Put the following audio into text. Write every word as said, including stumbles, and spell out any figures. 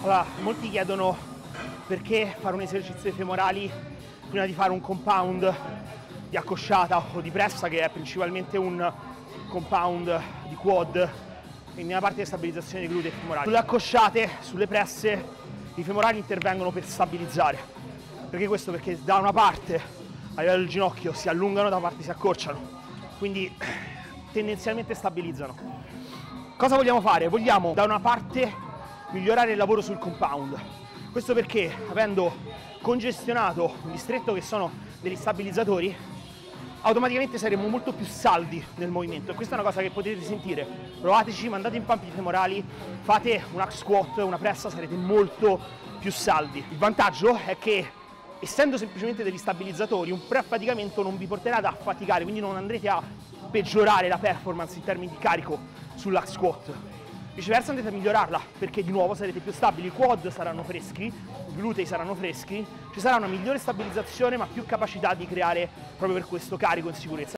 Allora, molti chiedono perché fare un esercizio dei femorali prima di fare un compound di accosciata o di pressa, che è principalmente un compound di quad, quindi nella parte di stabilizzazione dei glutei femorali. Sulle accosciate, sulle presse, i femorali intervengono per stabilizzare. Perché questo? Perché da una parte a livello del ginocchio si allungano, da una parte si accorciano, quindi tendenzialmente stabilizzano. Cosa vogliamo fare? Vogliamo da una parte migliorare il lavoro sul compound. Questo perché, avendo congestionato un distretto che sono degli stabilizzatori, automaticamente saremo molto più saldi nel movimento, e questa è una cosa che potete sentire. Provateci, mandate in pump i femorali, fate un hack squat, una pressa, sarete molto più saldi. Il vantaggio è che, essendo semplicemente degli stabilizzatori, un preaffaticamento non vi porterà ad affaticare, quindi non andrete a peggiorare la performance in termini di carico sull'hack squat. Viceversa andrete a migliorarla, perché di nuovo sarete più stabili, i quad saranno freschi, i glutei saranno freschi, ci sarà una migliore stabilizzazione ma più capacità di creare proprio per questo carico in sicurezza.